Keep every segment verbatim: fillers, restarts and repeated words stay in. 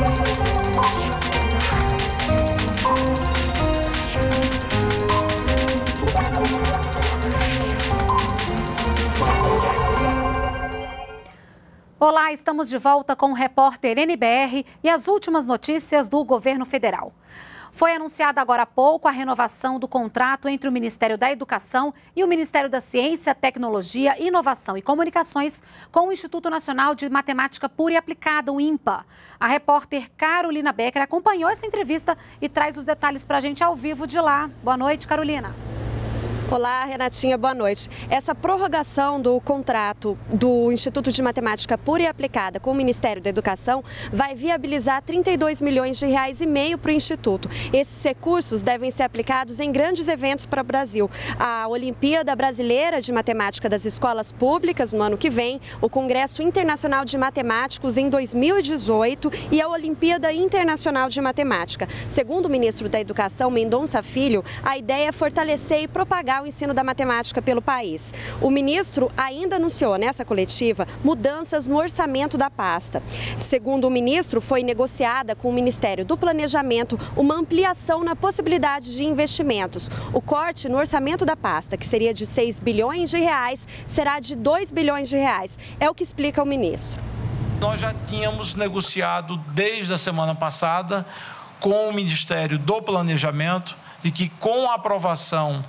Olá, estamos de volta com o repórter N B R e as últimas notícias do governo federal. Foi anunciada agora há pouco a renovação do contrato entre o Ministério da Educação e o Ministério da Ciência, Tecnologia, Inovação e Comunicações com o Instituto Nacional de Matemática Pura e Aplicada, o INPA. A repórter Carolina Becker acompanhou essa entrevista e traz os detalhes para a gente ao vivo de lá. Boa noite, Carolina. Olá, Renatinha, boa noite. Essa prorrogação do contrato do Instituto de Matemática Pura e Aplicada com o Ministério da Educação vai viabilizar trinta e dois milhões de reais e meio para o Instituto. Esses recursos devem ser aplicados em grandes eventos para o Brasil. A Olimpíada Brasileira de Matemática das Escolas Públicas no ano que vem, o Congresso Internacional de Matemáticos em dois mil e dezoito e a Olimpíada Internacional de Matemática. Segundo o ministro da Educação, Mendonça Filho, a ideia é fortalecer e propagar o ensino da matemática pelo país. O ministro ainda anunciou nessa coletiva mudanças no orçamento da pasta. Segundo o ministro, foi negociada com o Ministério do Planejamento uma ampliação na possibilidade de investimentos. O corte no orçamento da pasta, que seria de seis bilhões de reais, será de dois bilhões de reais. É o que explica o ministro. Nós já tínhamos negociado desde a semana passada com o Ministério do Planejamento de que, com a aprovação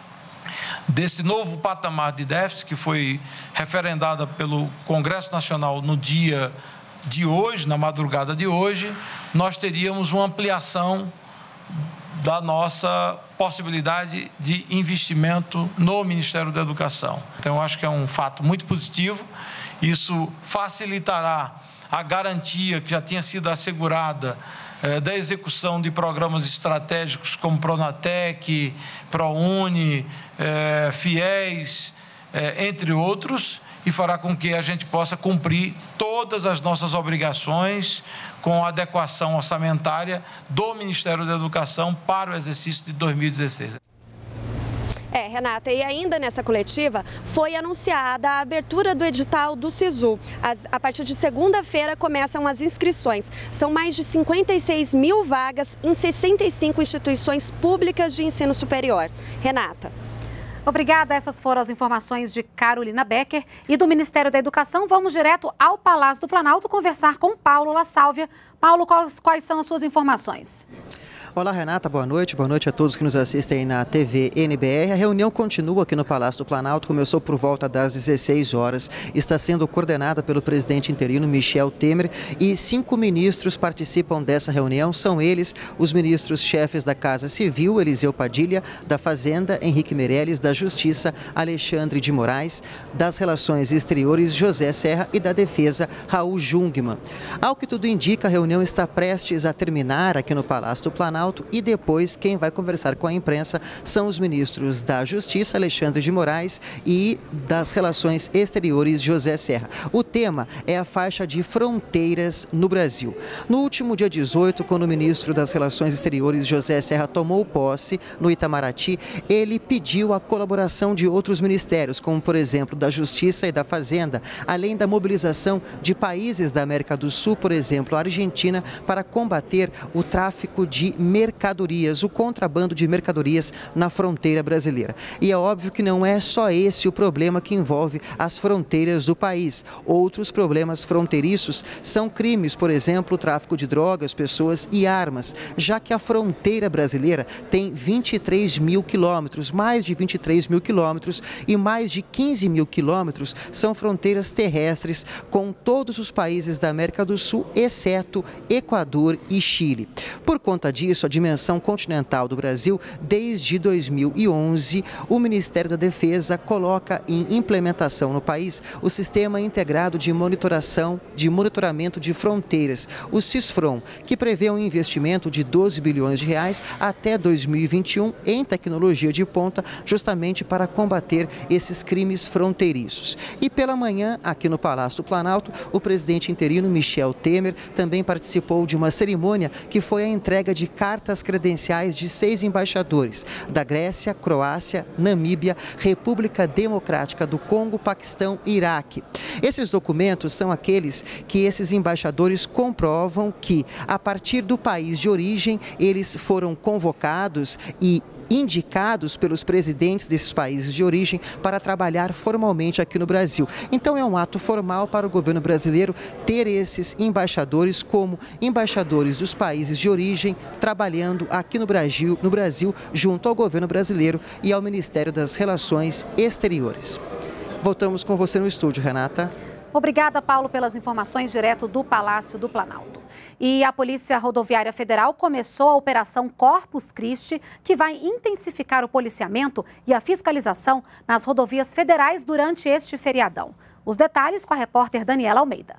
desse novo patamar de déficit, que foi referendada pelo Congresso Nacional no dia de hoje, na madrugada de hoje, nós teríamos uma ampliação da nossa possibilidade de investimento no Ministério da Educação. Então, eu acho que é um fato muito positivo. Isso facilitará a garantia que já tinha sido assegurada eh, da execução de programas estratégicos como Pronatec, ProUni, eh, FIES, eh, entre outros, e fará com que a gente possa cumprir todas as nossas obrigações com a adequação orçamentária do Ministério da Educação para o exercício de dois mil e dezesseis. É, Renata, e ainda nessa coletiva foi anunciada a abertura do edital do SISU. As, a partir de segunda-feira começam as inscrições. São mais de cinquenta e seis mil vagas em sessenta e cinco instituições públicas de ensino superior. Renata. Obrigada, essas foram as informações de Carolina Becker. E do Ministério da Educação, vamos direto ao Palácio do Planalto conversar com Paulo La Sálvia. Paulo, quais, quais são as suas informações? Olá, Renata, boa noite. Boa noite a todos que nos assistem na T V N B R. A reunião continua aqui no Palácio do Planalto, começou por volta das dezesseis horas, está sendo coordenada pelo presidente interino Michel Temer e cinco ministros participam dessa reunião. São eles os ministros-chefes da Casa Civil, Eliseu Padilha, da Fazenda, Henrique Meirelles, da Justiça, Alexandre de Moraes, das Relações Exteriores, José Serra e da Defesa, Raul Jungmann. Ao que tudo indica, a reunião está prestes a terminar aqui no Palácio do Planalto. E depois quem vai conversar com a imprensa são os ministros da Justiça, Alexandre de Moraes, e das Relações Exteriores, José Serra. O tema é a faixa de fronteiras no Brasil. No último dia dezoito, quando o ministro das Relações Exteriores, José Serra, tomou posse no Itamaraty, ele pediu a colaboração de outros ministérios, como por exemplo da Justiça e da Fazenda, além da mobilização de países da América do Sul, por exemplo, a Argentina, para combater o tráfico de mercadorias, o contrabando de mercadorias na fronteira brasileira. E é óbvio que não é só esse o problema que envolve as fronteiras do país. Outros problemas fronteiriços são crimes, por exemplo, o tráfico de drogas, pessoas e armas, já que a fronteira brasileira tem vinte e três mil quilômetros, mais de vinte e três mil quilômetros, e mais de quinze mil quilômetros são fronteiras terrestres com todos os países da América do Sul, exceto Equador e Chile. Por conta disso, a dimensão continental do Brasil, desde dois mil e onze, o Ministério da Defesa coloca em implementação no país o Sistema Integrado de Monitoração, de Monitoramento de Fronteiras, o SISFRON, que prevê um investimento de doze bilhões de reais até dois mil e vinte e um em tecnologia de ponta, justamente para combater esses crimes fronteiriços. E pela manhã, aqui no Palácio do Planalto, o presidente interino Michel Temer também participou de uma cerimônia que foi a entrega de cartas cartas credenciais de seis embaixadores da Grécia, Croácia, Namíbia, República Democrática do Congo, Paquistão e Iraque. Esses documentos são aqueles que esses embaixadores comprovam que, a partir do país de origem, eles foram convocados e indicados pelos presidentes desses países de origem para trabalhar formalmente aqui no Brasil. Então é um ato formal para o governo brasileiro ter esses embaixadores como embaixadores dos países de origem trabalhando aqui no Brasil, no Brasil junto ao governo brasileiro e ao Ministério das Relações Exteriores. Voltamos com você no estúdio, Renata. Obrigada, Paulo, pelas informações direto do Palácio do Planalto. E a Polícia Rodoviária Federal começou a Operação Corpus Christi, que vai intensificar o policiamento e a fiscalização nas rodovias federais durante este feriadão. Os detalhes com a repórter Daniela Almeida.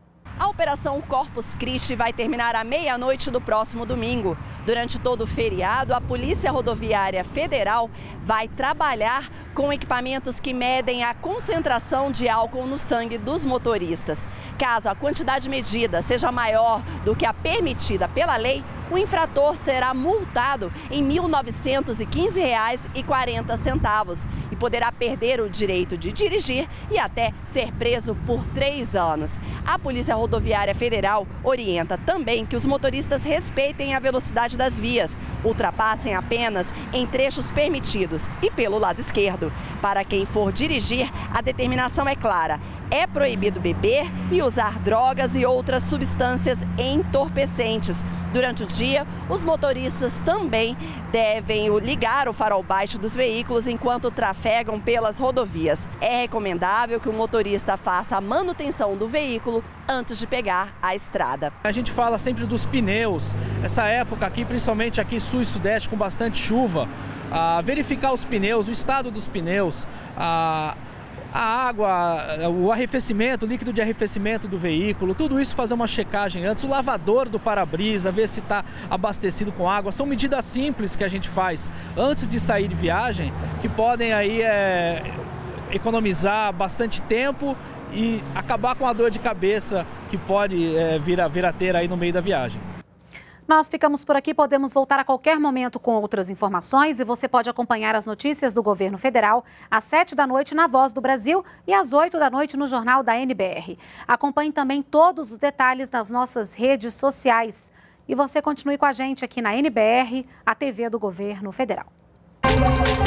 A Operação Corpus Christi vai terminar à meia-noite do próximo domingo. Durante todo o feriado, a Polícia Rodoviária Federal vai trabalhar com equipamentos que medem a concentração de álcool no sangue dos motoristas. Caso a quantidade medida seja maior do que a permitida pela lei, o infrator será multado em mil novecentos e quinze reais e quarenta centavos e poderá perder o direito de dirigir e até ser preso por três anos. A Polícia Rodoviária Federal orienta também que os motoristas respeitem a velocidade das vias, ultrapassem apenas em trechos permitidos e pelo lado esquerdo. Para quem for dirigir, a determinação é clara. É proibido beber e usar drogas e outras substâncias entorpecentes. Durante o dia, os motoristas também devem ligar o farol baixo dos veículos enquanto trafegam pelas rodovias. É recomendável que o motorista faça a manutenção do veículo antes de pegar a estrada. A gente fala sempre dos pneus. Essa época aqui, principalmente aqui sul e sudeste, com bastante chuva, a verificar os pneus, o estado dos pneus, a A água, o arrefecimento, o líquido de arrefecimento do veículo, tudo isso fazer uma checagem antes, o lavador do para-brisa, ver se está abastecido com água. São medidas simples que a gente faz antes de sair de viagem, que podem aí é, economizar bastante tempo e acabar com a dor de cabeça que pode é, vir, a, vir a ter aí no meio da viagem. Nós ficamos por aqui, podemos voltar a qualquer momento com outras informações e você pode acompanhar as notícias do governo federal às sete da noite na Voz do Brasil e às oito da noite no Jornal da N B R. Acompanhe também todos os detalhes nas nossas redes sociais. E você continue com a gente aqui na N B R, a T V do Governo Federal.